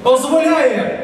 дозволяє.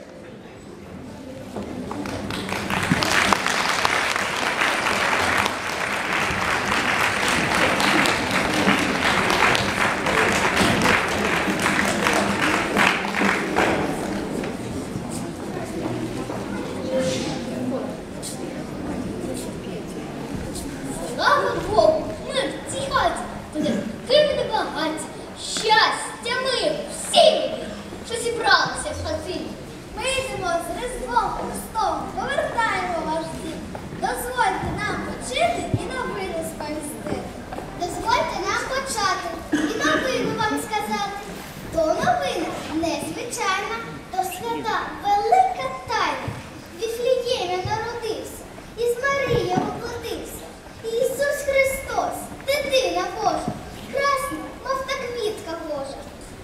Слава Богу, ми в цій хаті будемо такими небагаті. Щастя, миру всім, що зібралися в хатині. Ми йдемо з Різдвом Христом, повертаємо ваш дім. Дозвольте нам почити і новини сповісти. Дозвольте нам почати і новину вам сказати. То новина незвичайна, то свята велика тайна. В Віфліємі народився, із Марією воплотився. Ісус Христос, дитина Божа, красна, мов та квітка Божа.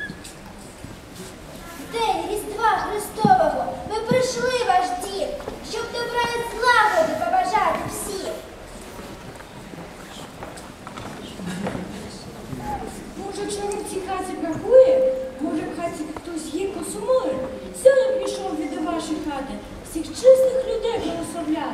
В день Різдва Христового ми прийшли в ваш дім, щоб добра і злагоди побажати всім. Може, чого в цій хаті бракує? Може, в хаті хтось є косомори? Сьогодні прийшов від вашої хати всіх чесних людей благословляти.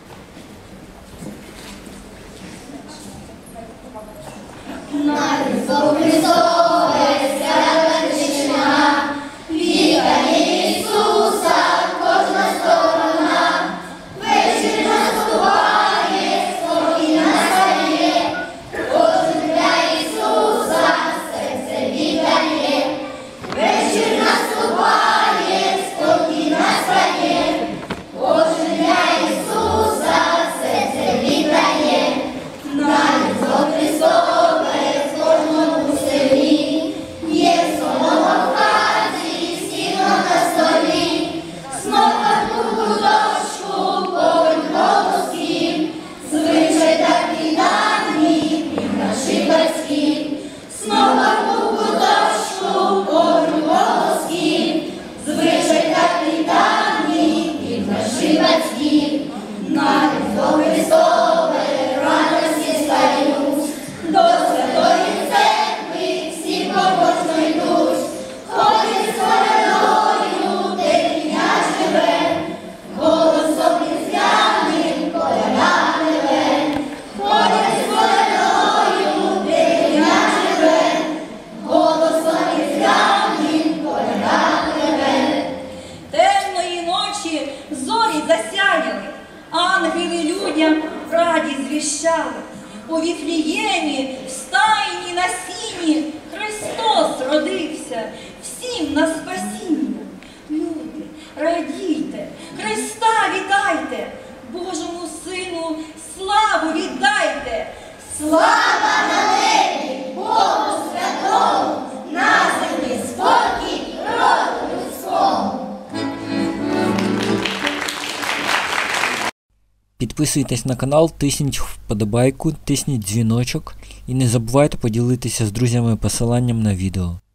На Різдво Христове свята тишина, вітає Ісуса кожна сторона. Вечір наступає, спокій настає, кожен для Ісуса серце віддає. Вечір наступає, спокій настає, кожен для Ісуса серце віддає. На Різдво Христове в кожному селі є солома в хаті, сіно на столі, смокану дочку, повень колосків, звичай такий давній від наших батьків. Смокану дочку, повень колосків, звичай такий давній від наших батьків. На Різдво Христове радості стають, до Святої Церкви всі побожно йдуть. Ходять з колядою, де князь живе, голосом різдвяним коляда реве. Ходять з колядою, де князь живе, голосом різдвяним коляда реве. Темної ночі зорі засяяли, ангели людям радість звіщали. У Віфліємі, в стайні на сіні Христос родився, всім на спасіння. Люди, радійте, Христа вітайте, Божому Сину славу віддайте. Слава на небі, Богу святому, на землі спокій роду людському. Підписуйтесь на канал, тисніть вподобайку, тисніть дзвіночок і не забувайте поділитися з друзями посиланням на відео.